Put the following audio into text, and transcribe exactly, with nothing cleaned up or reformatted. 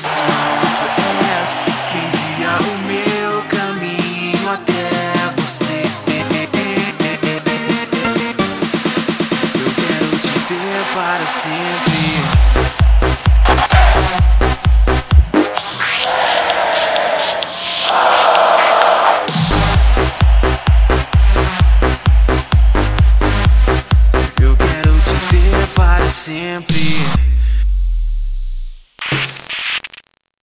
coração. Tu és quem guia o meu caminho até você. Eu quero te ter para sempre.